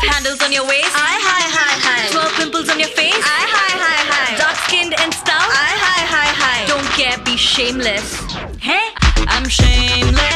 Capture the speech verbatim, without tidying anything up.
Love handles on your waist. Aye, hi, hi, hi. twelve pimples on your face. Aye, hi, hi, hi. Dark skinned and stout. Aye, hi, hi, hi. Don't care, be shameless. Hey, I'm shameless.